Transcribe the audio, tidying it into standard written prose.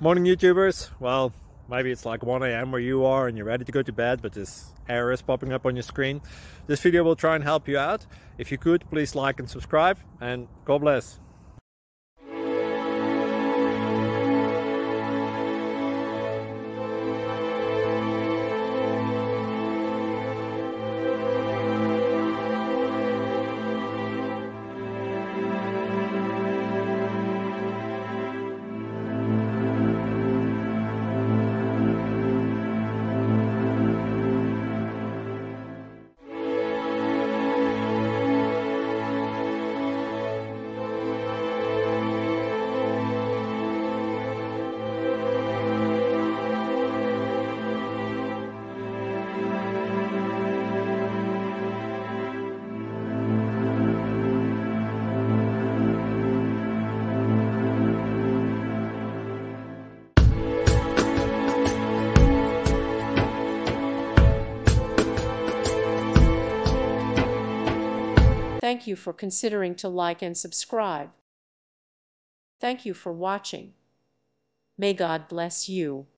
Morning YouTubers. Well, maybe it's like 1 a.m. where you are and you're ready to go to bed, but this error is popping up on your screen. This video will try and help you out. If you could, please like and subscribe, and God bless. Thank you for considering to like and subscribe. Thank you for watching. May God bless you.